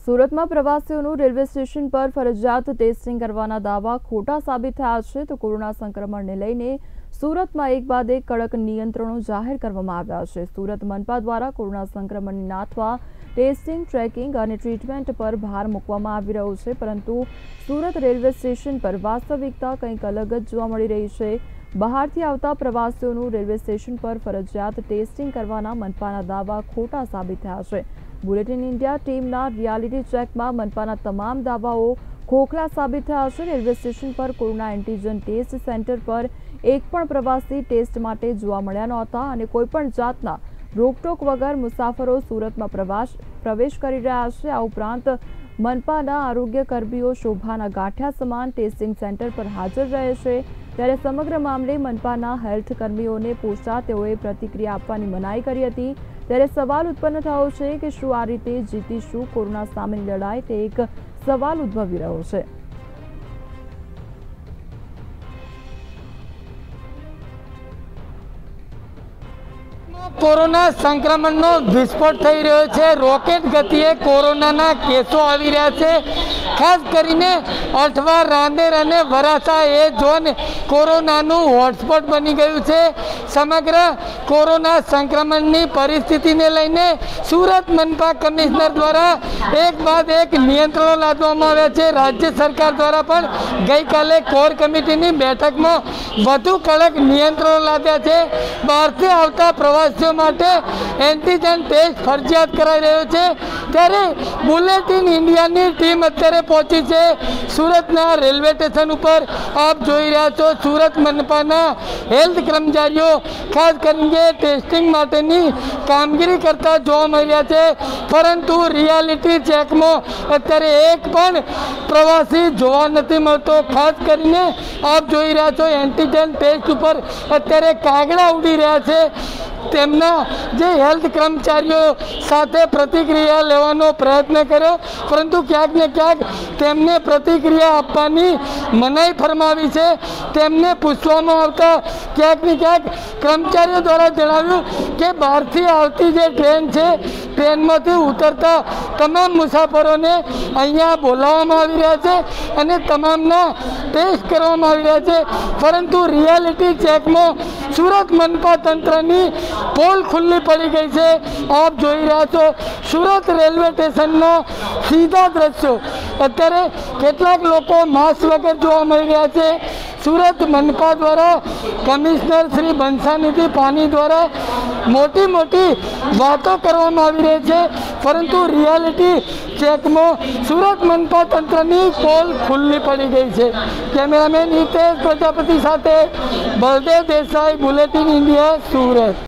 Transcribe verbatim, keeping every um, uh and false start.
સુરતમાં પ્રવાસીઓનું railway station પર ફરજિયાત ટેસ્ટિંગ કરવાના દાવા ખોટા સાબિત થયા છે તો કોરોના સંક્રમણને લઈને સુરતમાં એક બાદ એક કડક નિયંત્રણો જાહેર કરવામાં આવ્યા છે। સુરત મનપા દ્વારા કોરોના સંક્રમણને નાથવા ટેસ્ટિંગ, ટ્રેકિંગ અને ટ્રીટમેન્ટ પર ભાર મૂકવામાં આવી રહ્યો છે, પરંતુ સુરત રેલવે સ્ટેશન પર વાસ્તવિકતા કંઈક અલગ જ જોવા મળી રહી છે। બહારથી આવતા પ્રવાસીઓનું રેલવે સ્ટેશન પર ફરજિયાત ટેસ્ટિંગ કરવાના મનપાના દાવા ખોટા સાબિત થયા છે। બુલેટિન ઇન્ડિયા ટીમના રિયાલિટી ચેકમાં મનપાના તમામ દાવાઓ ખોખલા સાબિત થયા છે। રેલવે સ્ટેશન પર કોરોના એન્ટીજન ટેસ્ટ સેન્ટર પર એક પણ પ્રવાસી ટેસ્ટ માટે જોવા મળ્યા નહોતા અને કોઈપણ જાતના રોકટોક વગર મુસાફરો સુરતમાં પ્રવાસ પ્રવેશ કરી રહ્યા છે। આ ઉપરાંત મનપાના આરોગ્ય કર્મીઓ શોભાના ગાંઠિયા સમાન ટેસ્ટિંગ સેન્ટર પર હાજર રહે છે, ત્યારે સમગ્ર મામલે મનપાના હેલ્થ કર્મીઓને પૂછતા તેઓએ પ્રતિક્રિયા આપવાની મનાઈ કરી હતી। ત્યારે સવાલ ઉત્પન્ન થયો છે કે શું આ રીતે જીતીશું કોરોના સામેની લડાઈ, તે એક સવાલ ઉદ્ભવી રહ્યો છે। कोरोना संक्रमण नो विस्फोट थई रह्यो छे। रॉकेट गतिए कोरोना केसों आवी रह्या छे। खास करीने अठवा, रांदेर अने वरासा ए झोन कोरोनानुं हॉटस्पॉट बनी गयुं छे। समग्र कोरोना संक्रमणनी परिस्थितिने लईने सूरत मनपा कमिश्नर द्वारा एक बाद एक नियंत्रणों लादवामां आव्या छे। राज्य सरकार द्वारा पण गई काले कोर कमिटीनी बेठकमां वधु कड़क नियंत्रणों लाद्या छे। बहारथी आवता प्रवासीओ माटे एंटीजन टेस्ट फरजियात कराई रह्यो छे, त्यारे बुलेटिन इंडियानी टीम अत्यारे पहोंची छे सूरतना रेलवे स्टेशन पर। आप जोई रह्या छो सूरत मनपाना हेल्थ कर्मचारीओ खास करीने टेस्टिंग माटेनी कामगीरी करता जोवा मळी रह्या छे, परंतु रियालिटी चेकमां अत्यारे एक पण प्रवासी जोवा नथी मळतो। खास करीने आप जोई रह्या छो एंटीजन टेस्ट पर अत्यारे कागड़ा उड़ी रह्या छे। तेमना जे हेल्थ कर्मचारीओ साथे प्रतिक्रिया लेवानो प्रयत्न कर्यो, परंतु क्यांक ने क्यांक तेमने प्रतिक्रिया आपवानी मनाई फरमावी छे। तेमने पूछवामां आवता क्यांक ने क्यांक कर्मचारीओ द्वारा जणाव्युं के बहारथी आवती जे ट्रेन छे ट्रेनमांथी उतरता तमाम मुसाफरोने अहींया बोलाववामां आवी रह्या छे अने तमामना टेस्ट करवामां आवी रह्या छे, परंतु रियालिटी चेकमां सूरत मनपा तंत्रनी पोल खुल्ली पड़ी गई है। आप जोई रह्या छो सूरत रेलवे स्टेशनना सीधा दृश्यो। अत्यारे केटलाक लोको मास्क वगर जोवा मळी रह्या छे। सूरत मनपा द्वारा कमिश्नर श्री बंसानिधि पानी द्वारा मोटी मोटी बातों करवामां आवी रही है, परंतु रियालिटी चेक में सूरत मनपा तंत्रनी पोल खुल्ली पड़ी गई है। कैमरामेन हितेश प्रजापति साथे बलदेव देसाई, बुलेटिन इंडिया, सूरत।